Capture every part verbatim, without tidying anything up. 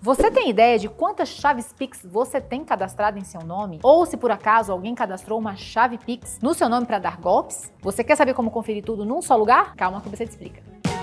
Você tem ideia de quantas chaves Pix você tem cadastrado em seu nome? Ou se por acaso alguém cadastrou uma chave Pix no seu nome para dar golpes? Você quer saber como conferir tudo num só lugar? Calma que você te explica.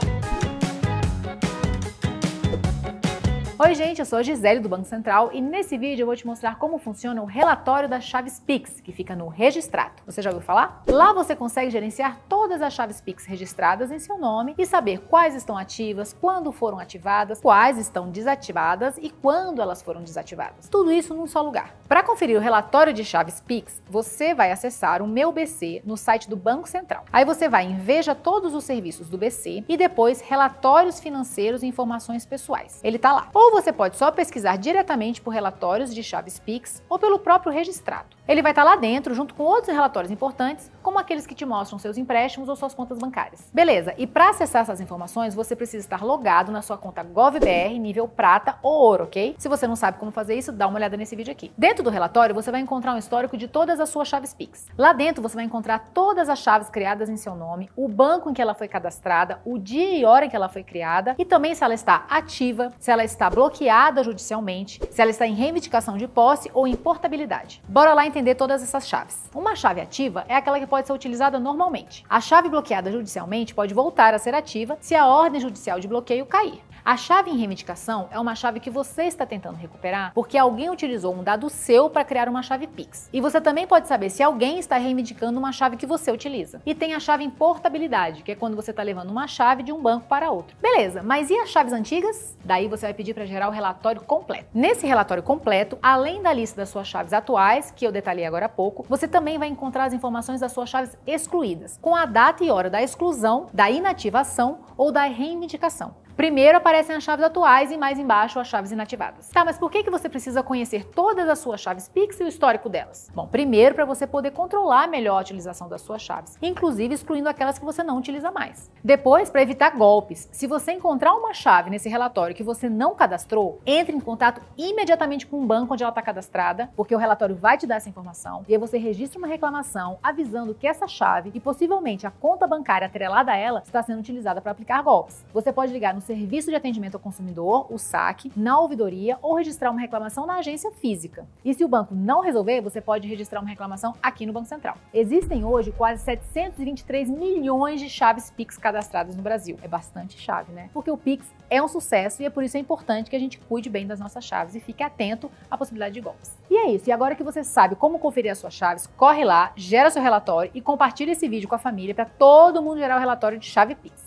Oi gente, eu sou a Gisele do Banco Central e nesse vídeo eu vou te mostrar como funciona o relatório das chaves Pix, que fica no Registrato. Você já ouviu falar? Lá você consegue gerenciar todas as chaves Pix registradas em seu nome e saber quais estão ativas, quando foram ativadas, quais estão desativadas e quando elas foram desativadas. Tudo isso num só lugar. Para conferir o relatório de chaves Pix, você vai acessar o Meu B C no site do Banco Central. Aí você vai em Veja todos os serviços do B C e depois Relatórios Financeiros e Informações Pessoais. Ele tá lá. Ou você pode só pesquisar diretamente por relatórios de chaves Pix ou pelo próprio Registrato. Ele vai estar lá dentro junto com outros relatórios importantes, como aqueles que te mostram seus empréstimos ou suas contas bancárias. Beleza, e para acessar essas informações, você precisa estar logado na sua conta GovBR nível prata ou ouro, ok? Se você não sabe como fazer isso, dá uma olhada nesse vídeo aqui. Dentro do relatório, você vai encontrar um histórico de todas as suas chaves Pix. Lá dentro, você vai encontrar todas as chaves criadas em seu nome, o banco em que ela foi cadastrada, o dia e hora em que ela foi criada e também se ela está ativa, se ela está bloqueada judicialmente, se ela está em reivindicação de posse ou em portabilidade. Bora lá entender todas essas chaves. Uma chave ativa é aquela que pode ser utilizada normalmente. A chave bloqueada judicialmente pode voltar a ser ativa se a ordem judicial de bloqueio cair. A chave em reivindicação é uma chave que você está tentando recuperar porque alguém utilizou um dado seu para criar uma chave Pix. E você também pode saber se alguém está reivindicando uma chave que você utiliza. E tem a chave em portabilidade, que é quando você está levando uma chave de um banco para outro. Beleza, mas e as chaves antigas? Daí você vai pedir para gerar o relatório completo. Nesse relatório completo, além da lista das suas chaves atuais, que eu detalhei agora há pouco, você também vai encontrar as informações das suas chaves excluídas, com a data e hora da exclusão, da inativação ou da reivindicação. Primeiro aparecem as chaves atuais e mais embaixo as chaves inativadas. Tá, mas por que que você precisa conhecer todas as suas chaves Pix e o histórico delas? Bom, primeiro para você poder controlar melhor a utilização das suas chaves, inclusive excluindo aquelas que você não utiliza mais. Depois, para evitar golpes, se você encontrar uma chave nesse relatório que você não cadastrou, entre em contato imediatamente com o banco onde ela está cadastrada, porque o relatório vai te dar essa informação, e aí você registra uma reclamação avisando que essa chave e possivelmente a conta bancária atrelada a ela está sendo utilizada para aplicar golpes. Você pode ligar no Serviço de Atendimento ao Consumidor, o SAC, na ouvidoria ou registrar uma reclamação na agência física. E se o banco não resolver, você pode registrar uma reclamação aqui no Banco Central. Existem hoje quase setecentos e vinte e três milhões de chaves Pix cadastradas no Brasil. É bastante chave, né? Porque o Pix é um sucesso e é por isso é importante que a gente cuide bem das nossas chaves e fique atento à possibilidade de golpes. E é isso. E agora que você sabe como conferir as suas chaves, corre lá, gera seu relatório e compartilha esse vídeo com a família para todo mundo gerar o relatório de chave Pix.